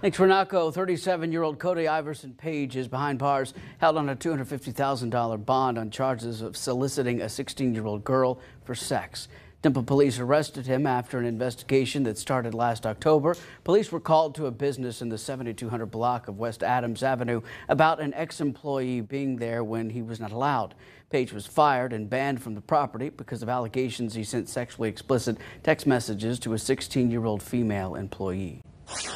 Thanks, Renaco. 37-year-old Cody Iverson Page is behind bars, held on a $250,000 bond on charges of soliciting a 16-year-old girl for sex. Temple police arrested him after an investigation that started last October. Police were called to a business in the 7200 block of West Adams Avenue about an ex-employee being there when he was not allowed. Page was fired and banned from the property because of allegations he sent sexually explicit text messages to a 16-year-old female employee.